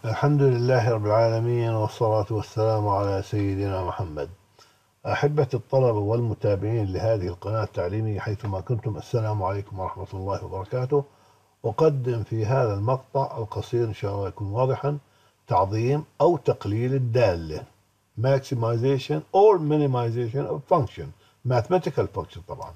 الحمد لله رب العالمين، والصلاة والسلام على سيدنا محمد. أحبة الطلبة والمتابعين لهذه القناة التعليمية حيثما كنتم، السلام عليكم ورحمة الله وبركاته. أقدم في هذا المقطع القصير إن شاء الله يكون واضحا تعظيم أو تقليل الدالة maximization or minimization of function mathematical function. طبعا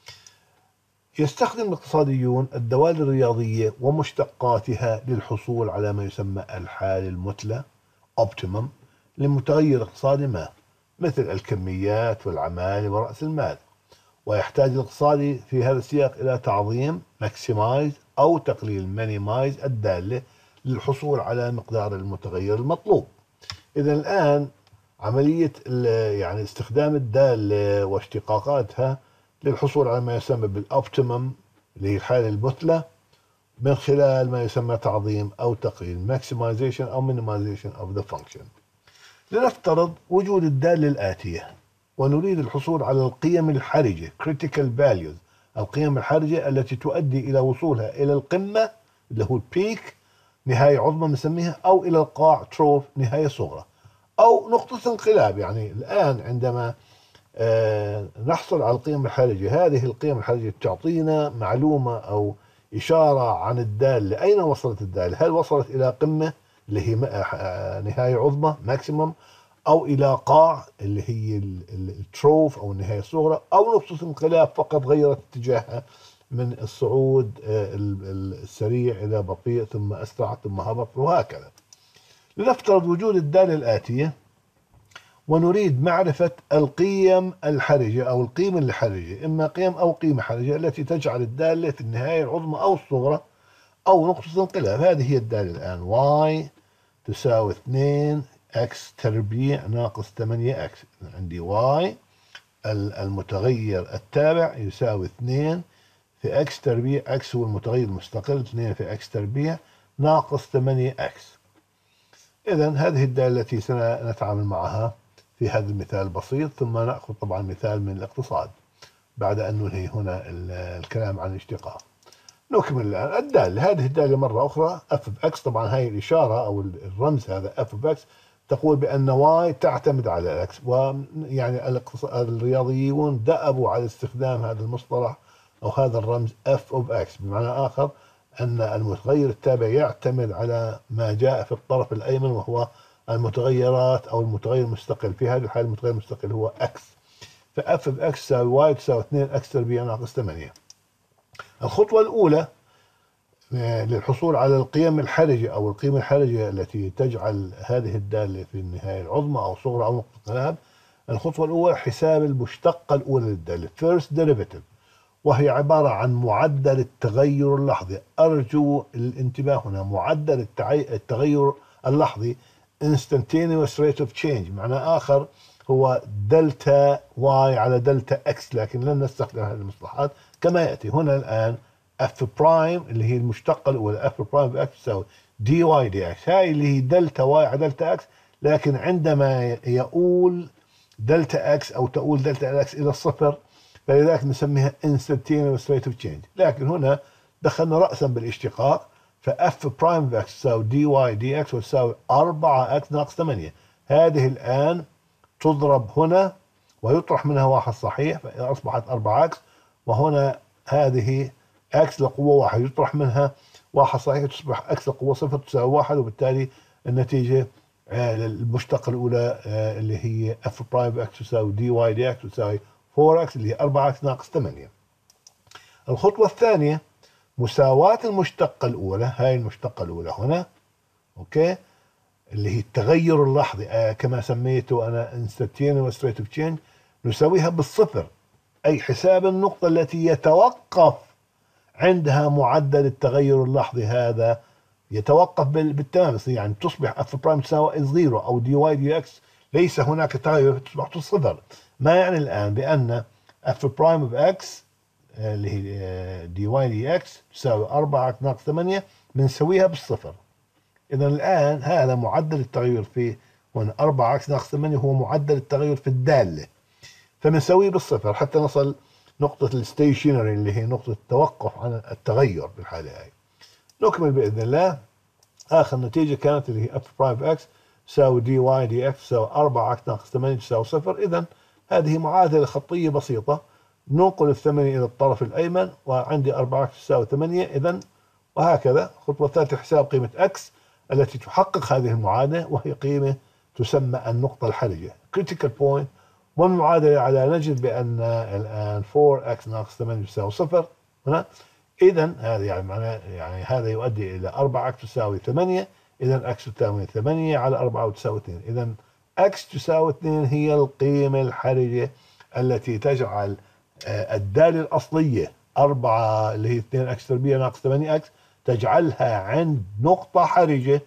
يستخدم الاقتصاديون الدوال الرياضية ومشتقاتها للحصول على ما يسمى الحالة المثلى optimum لمتغير اقتصادي ما، مثل الكميات والعمالة ورأس المال. ويحتاج الاقتصادي في هذا السياق إلى تعظيم maximize أو تقليل minimize الدالة للحصول على مقدار المتغير المطلوب. إذا الآن عملية يعني استخدام الدالة واشتقاقاتها للحصول على ما يسمى بالأوبتيمم اللي هي الحالة المثلى من خلال ما يسمى تعظيم أو تقليل maximization أو minimization of the function. لنفترض وجود الدالة الآتية ونريد الحصول على القيم الحرجة critical values، القيم الحرجة التي تؤدي إلى وصولها إلى القمة اللي هو البيك نهاية عظمى بنسميها، أو إلى القاع تروف نهاية صغرى، أو نقطة انقلاب. يعني الآن عندما نحصل على القيم الحرجة، هذه القيم الحرجة تعطينا معلومة أو إشارة عن الدالة، أين وصلت الدالة، هل وصلت إلى قمة اللي هي نهاية عظمى ماكسيمم، أو إلى قاع اللي هي التروف أو النهاية الصغرى، أو نقطة انقلاب فقط غيرت اتجاهها من الصعود السريع إلى بطيء ثم أسرع ثم هبط وهكذا. لنفترض وجود الدالة الآتية ونريد معرفة القيم الحرجة أو القيمة الحرجة، إما قيم أو قيمة حرجة التي تجعل الدالة في النهاية العظمى أو الصغرى أو نقطة انقلاب. هذه هي الدالة الآن y تساوي 2 x تربيع ناقص 8 x. عندي y المتغير التابع يساوي 2 في x تربيع، x هو المتغير المستقل، 2 في x تربيع ناقص 8 x. إذا هذه الدالة التي سنتعامل معها في هذا المثال البسيط، ثم نأخذ طبعا مثال من الاقتصاد بعد أن ننهي هنا الكلام عن الاشتقاق. نكمل الآن الدالة. هذه الدالة مرة أخرى f of x، طبعا هاي الإشارة أو الرمز هذا f of x تقول بأن y تعتمد على x، ويعني الرياضيون دأبوا على استخدام هذا المصطلح أو هذا الرمز f of x، بمعنى آخر أن المتغير التابع يعتمد على ما جاء في الطرف الأيمن وهو المتغيرات أو المتغير المستقل. في هذه الحالة المتغير المستقل هو x، فf of x تساوي y تساوي 2 x تربيع ناقص 8. الخطوة الأولى للحصول على القيم الحرجة أو القيمة الحرجة التي تجعل هذه الدالة في النهاية العظمى أو صغرى أو نقطة انقلاب، الخطوة الأولى حساب المشتقة الأولى للدالة first derivative، وهي عبارة عن معدل التغير اللحظي. أرجو الانتباه هنا، معدل التغير اللحظي instantaneous rate of change، معنى آخر هو دلتا واي على دلتا اكس، لكن لن نستخدم هذه المصطلحات كما يأتي هنا الآن. اف برايم اللي هي المشتقة الأولى اف برايم باكس تساوي دي واي دي اكس، هاي اللي هي دلتا واي على دلتا اكس، لكن عندما يؤول دلتا اكس أو تؤول دلتا اكس إلى الصفر فلذلك نسميها instantaneous rate of change. لكن هنا دخلنا رأسا بالاشتقاق، فاف برايم باكس تساوي دي واي دي اكس وتساوي 4 اكس ناقص 8. هذه الآن تضرب هنا ويطرح منها واحد صحيح فأصبحت 4 اكس، وهنا هذه اكس لقوة واحد يطرح منها واحد صحيح تصبح اكس لقوة صفر تساوي واحد، وبالتالي النتيجة المشتقة الأولى اللي هي اف برايم اكس تساوي دي واي دي اكس تساوي 4 اكس اللي هي 4 اكس ناقص 8. الخطوة الثانية مساواة المشتقة الأولى، هاي المشتقة الأولى هنا أوكي اللي هي التغير اللحظي كما سميته أنا instantaneous rate of change، نسويها بالصفر، أي حساب النقطة التي يتوقف عندها معدل التغير اللحظي، هذا يتوقف بالتمام، يعني تصبح اف برايم تساوي زيرو أو دي واي دي اكس، ليس هناك تغير تصبح صفر. ما يعني الآن بأن اف برايم اوف اكس اللي هي دي واي دي اكس تساوي 4 ناقص 8 بنسويها بالصفر. إذا الآن هذا معدل التغير في هنا 4 اكس ناقص 8 هو معدل التغير في الدالة، فبنسويه بالصفر حتى نصل نقطة الستيشنري اللي هي نقطة التوقف عن التغير بالحالة هاي. نكمل بإذن الله. آخر نتيجة كانت اللي هي اف برايم اكس تساوي دي واي دي اكس تساوي 4 اكس ناقص 8 تساوي 0. إذا هذه معادلة خطية بسيطة، ننقل الثمانية إلى الطرف الأيمن وعندي 4 اكس تساوي 8. إذا وهكذا. خطوة ثالثة حساب قيمة اكس التي تحقق هذه المعادلة، وهي قيمة تسمى النقطة الحرجة critical point. والمعادلة على نجد بأن الآن 4x ناقص 8 يساوي 0 هنا. إذا هذا يعني هذا يؤدي إلى 4x تساوي 8. إذا x تساوي 8 على 4 وتساوي 2. إذا x تساوي 2 هي القيمة الحرجة التي تجعل الدالة الأصلية 4 اللي هي 2x تربيع ناقص 8x تجعلها عند نقطة حرجة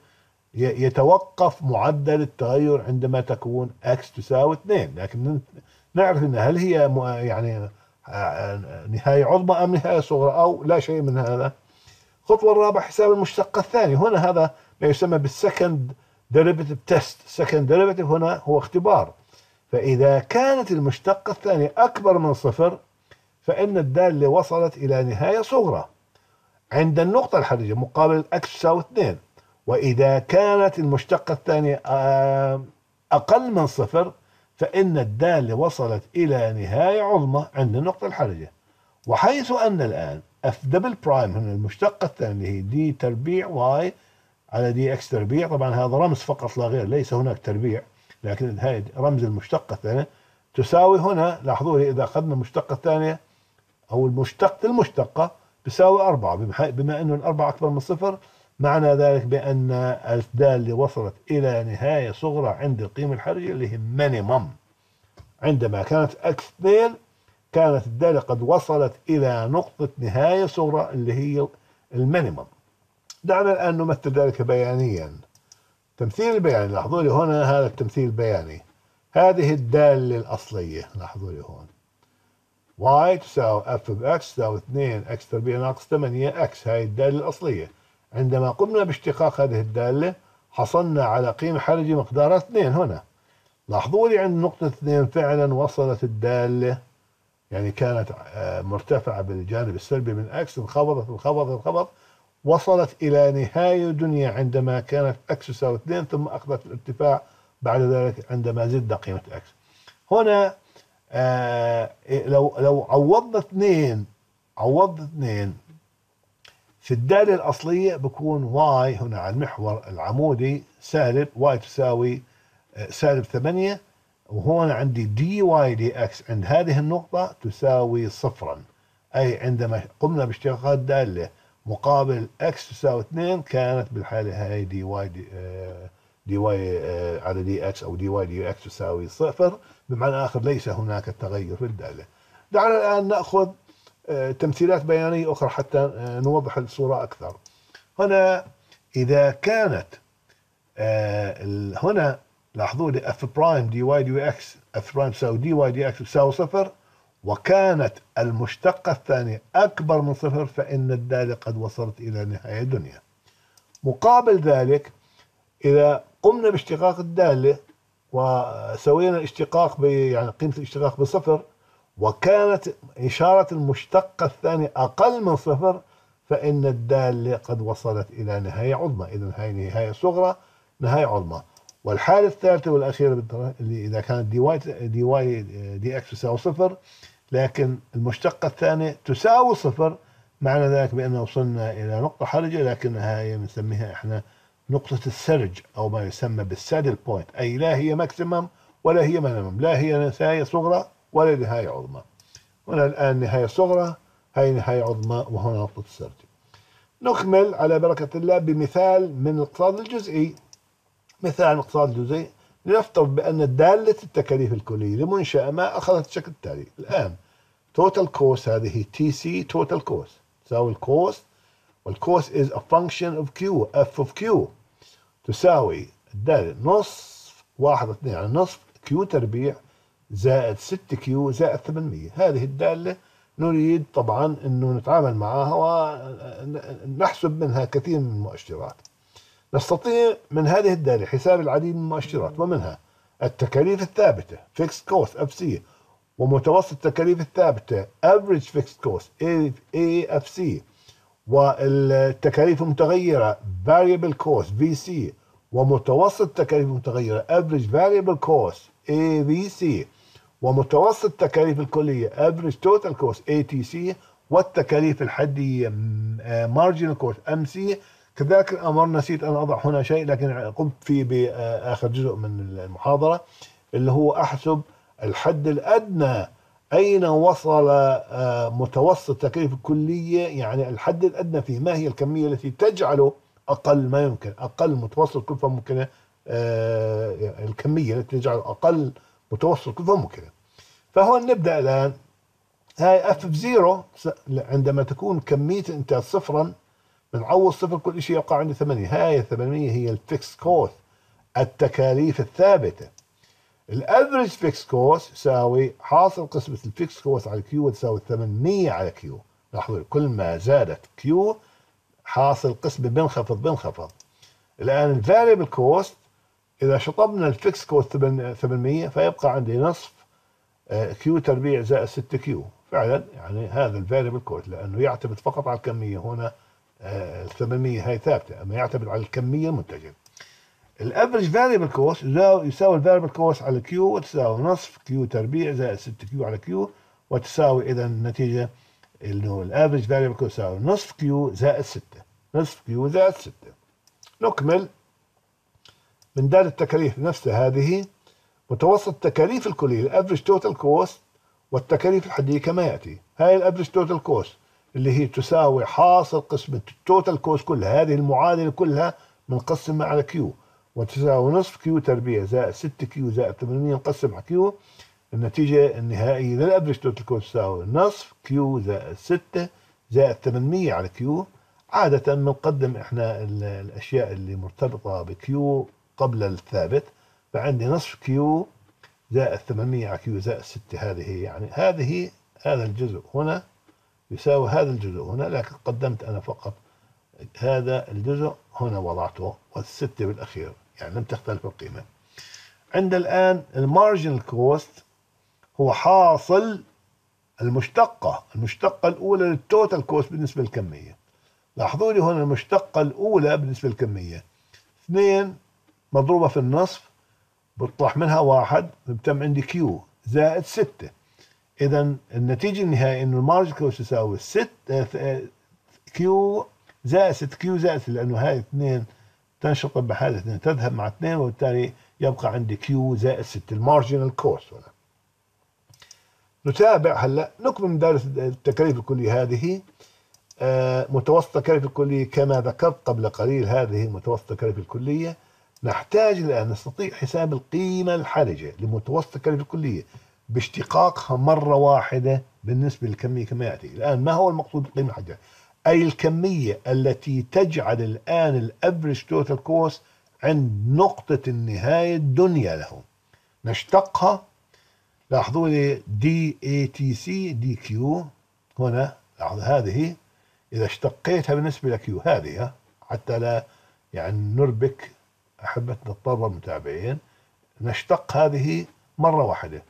يتوقف معدل التغير عندما تكون x تساوي 2. لكن نعرف ان هل هي يعني نهاية عظمى ام نهاية صغرى او لا شيء من هذا. الخطوة الرابعة حساب المشتق الثاني. هنا هذا ما يسمى بالسكند ديريفيتيف تيست. سكند ديريفيتيف هنا هو اختبار. فإذا كانت المشتقة الثانية أكبر من 0 فإن الدالة وصلت إلى نهاية صغرى عند النقطة الحرجة مقابل x تساوي 2. وإذا كانت المشتقة الثانية أقل من 0 فإن الدالة وصلت إلى نهاية عظمى عند النقطة الحرجة. وحيث أن الآن اف دبل برايم هنا المشتقة الثانية هي دي تربيع واي على دي اكس تربيع. طبعا هذا رمز فقط لا غير، ليس هناك تربيع، لكن هاي رمز المشتقة الثانية تساوي هنا. لاحظوا لي إذا أخذنا المشتقة الثانية أو المشتقة بيساوي 4. بما أنه الأربعة أكبر من 0 معنى ذلك بأن الدالة وصلت إلى نهاية صغرى عند القيمة الحرجة اللي هي مينيمم. عندما كانت x 2 كانت الدالة قد وصلت إلى نقطة نهاية صغرى اللي هي المينيمم. دعنا الآن نمثل ذلك بيانيا. تمثيل البياني. لاحظوا لي هنا هذا التمثيل البياني. هذه الدالة الأصلية. لاحظوا لي هون y تساوي f ب x تساوي 2 x تربيع ناقص 8 x. هاي الدالة الأصلية. عندما قمنا باشتقاق هذه الدالة حصلنا على قيمة حرجة مقدارها 2 هنا. لاحظوا لي عند نقطة 2 فعلا وصلت الدالة، يعني كانت مرتفعة بالجانب السلبي من x، انخفضت وصلت إلى نهاية دنيا عندما كانت x تساوي 2 ثم أخذت الارتفاع بعد ذلك عندما زدنا قيمة x. هنا لو عوضنا 2 في الدالة الأصلية بكون y هنا على المحور العمودي سالب y تساوي سالب 8. وهون عندي دي واي دي اكس عند هذه النقطة تساوي 0. أي عندما قمنا باشتقاق الدالة مقابل اكس تساوي 2 كانت بالحالة هاي دي واي دي واي على دي اكس أو دي واي دي اكس تساوي 0. بمعنى آخر ليس هناك تغير في الدالة. دعنا الآن نأخذ تمثيلات بيانية أخرى حتى نوضح الصورة أكثر. هنا إذا كانت هنا لاحظوا لي اف برايم دي واي دي اكس اف برايم تساوي دي واي دي اكس تساوي 0 وكانت المشتقة الثانية أكبر من 0 فإن الدالة قد وصلت إلى نهاية دنيا. مقابل ذلك إذا قمنا باشتقاق الدالة وسوينا الاشتقاق يعني قيمة الاشتقاق ب0 وكانت إشارة المشتقة الثانية أقل من 0 فإن الدالة قد وصلت إلى نهاية عظمى. إذا هاي نهاية صغرى نهاية عظمى. والحالة الثالثة والأخيرة اللي إذا كانت دي واي دي اكس تساوي 0 لكن المشتقة الثانية تساوي 0 معنى ذلك بأننا وصلنا إلى نقطة حرجة، لكنها هي بنسميها إحنا نقطة السرج أو ما يسمى بالسادل بوينت. أي لا هي ماكسيمم ولا هي مينيمم، لا هي نهاية صغرى ولا نهاية عظمى. هنا الآن نهاية صغرى، هاي نهاية عظمى، وهنا نقطة السرج. نكمل على بركة الله بمثال من الاقتصاد الجزئي. مثال الاقتصاد الجزئي، لنفترض بأن دالة التكاليف الكلية لمنشأة ما أخذت الشكل التالي. الآن total cost هذه TC total cost تساوي الكوست، والكوست is a function of Q F of Q تساوي الدالة نصف 1/2 يعني نصف Q تربيع زائد 6Q زائد 800. هذه الدالة نريد طبعا أنه نتعامل معها ونحسب منها كثير من المؤشرات. نستطيع من هذه الدالة حساب العديد من المؤشرات، ومنها التكاليف الثابتة fixed cost FC، ومتوسط التكاليف الثابتة average fixed cost AFC، والتكاليف المتغيرة variable cost VC، ومتوسط التكاليف المتغيرة average variable cost AVC، ومتوسط التكاليف الكلية average total cost ATC، والتكاليف الحدية marginal cost MC. كذلك الأمر نسيت أن أضع هنا شيء لكن قمت فيه بآخر جزء من المحاضرة، اللي هو أحسب الحد الأدنى أين وصل متوسط التكاليف الكلية، يعني الحد الأدنى فيه ما هي الكمية التي تجعله أقل ما يمكن، أقل متوسط كلفة ممكنة، الكمية التي تجعل أقل متوسط كلفة ممكنة. فهو نبدأ الآن. هاي اف زيرو عندما تكون كمية الإنتاج صفرا بنعوض صفر كل شيء يبقى عندي 8. هاي 800 هي الفيكس كوست، التكاليف الثابتة. الافريج فيكس كوست يساوي حاصل قسمة الفيكس كوست على كيو تساوي 800 على كيو. لاحظوا كل ما زادت كيو حاصل قسمة بنخفض. الآن الفاريبل كوست إذا شطبنا الفيكس كوست 800 فيبقى عندي نصف كيو تربيع زائد 6 كيو. فعلا يعني هذا الفاريبل كوست لأنه يعتمد فقط على الكمية. هنا ال 800 هاي ثابتة، أما يعتمد على الكمية المنتجة. الافريج فاريبل كوست يساوي الفاريبل كوست على كيو وتساوي نصف كيو تربيع زائد 6 كيو على كيو، وتساوي اذا النتيجه انه الافريج فاريبل كوست يساوي نصف كيو زائد 6. نصف كيو زائد 6. نكمل من دال التكاليف نفسها. هذه متوسط التكاليف الكليه الافريج توتال كوست والتكاليف الحديه كما ياتي. هاي الافريج توتال كوست اللي هي تساوي حاصل قسمه التوتال كوست كلها، هذه المعادله كلها بنقسمها على كيو، وتساوي نصف كيو تربيع زائد 6 كيو زائد 800 نقسم على كيو. النتيجة النهائية للأفريج توتال كوست تساوي نصف كيو زائد 6 زائد 800 على كيو. عادة بنقدم احنا الأشياء اللي مرتبطة بكيو قبل الثابت، فعندي نصف كيو زائد 800 على كيو زائد 6. هذه يعني هذا الجزء هنا يساوي هذا الجزء هنا، لكن قدمت أنا فقط هذا الجزء هنا وضعته، والستة بالأخير يعني لم تختلف القيمة. عند الآن المارجنال كوست هو حاصل المشتقة الأولى للتوتال كوست بالنسبة للكمية. لاحظوا لي هنا المشتقة الأولى بالنسبة للكمية 2 مضروبة في النصف بطلع منها 1 بتم عندي كيو زائد 6. إذا النتيجة النهائية إنه المارجنال كوست يساوي 6 كيو زائد 6 كيو زائد 6، لأنه هاي 2 تنشطب بحالة 2 تذهب مع 2، وبالتالي يبقى عندي كيو زائد 6 المارجنال كوست. هنا نتابع هلا نكمل من دائرة التكاليف الكلية. هذه متوسط التكاليف الكلية كما ذكرت قبل قليل، هذه متوسط التكاليف الكلية. نحتاج الآن نستطيع حساب القيمة الحرجة لمتوسط التكاليف الكلية باشتقاقها مرة واحدة بالنسبة للكمية كما يأتي. الآن ما هو المقصود بالقيمة الحرجة؟ أي الكمية التي تجعل الآن الأفريج توتال كوست عند نقطة النهاية الدنيا له. نشتقها. لاحظوا لي دي اي تي سي دي كيو هنا. لاحظوا هذه إذا اشتقيتها بالنسبة لكيو هذه، حتى لا يعني نربك أحبتنا الطلبة المتابعين، نشتق هذه مرة واحدة.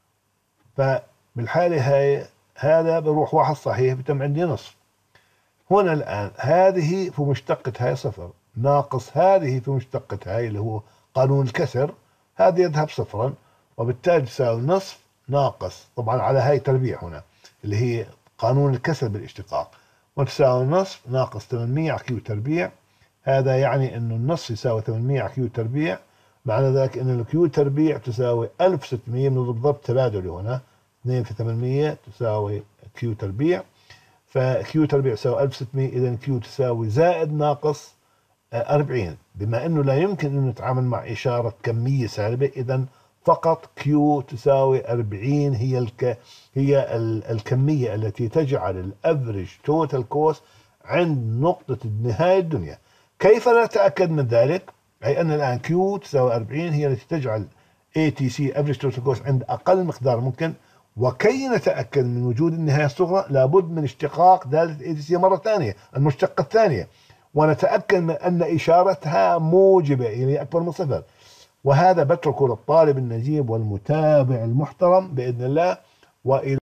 فبالحالة هاي هذا بروح 1 صحيح بتم عندي نصف. هنا الآن هذه في مشتقة هاي 0 ناقص هذه في مشتقة هاي اللي هو قانون الكسر، هذه يذهب 0، وبالتالي تساوي نصف ناقص طبعا على هاي تربيع هنا اللي هي قانون الكسر بالاشتقاق، وتساوي نصف ناقص 800 على كيو تربيع. هذا يعني انه النصف يساوي 800 على كيو تربيع، معنى ذلك ان الكيو تربيع تساوي 1600 بنضرب ضرب تبادلي هنا 2 في 800 تساوي كيو تربيع، فكيو تربيع يساوي 1600. اذا كيو تساوي زائد ناقص 40. بما انه لا يمكن ان نتعامل مع اشارة كمية سالبة، اذا فقط كيو تساوي 40 هي الكمية التي تجعل الافريج توتال كوست عند نقطة النهاية الدنيا. كيف نتأكد من ذلك؟ أي أن الآن كيو تساوي 40 هي التي تجعل ATC average total cost عند أقل مقدار ممكن. وكي نتأكد من وجود النهاية الصغرى لابد من اشتقاق دالة ATC مرة ثانية، المشتقة الثانية، ونتأكد من أن إشارتها موجبة يعني أكبر من 0. وهذا بتركه للطالب النجيب والمتابع المحترم بإذن الله. وإلى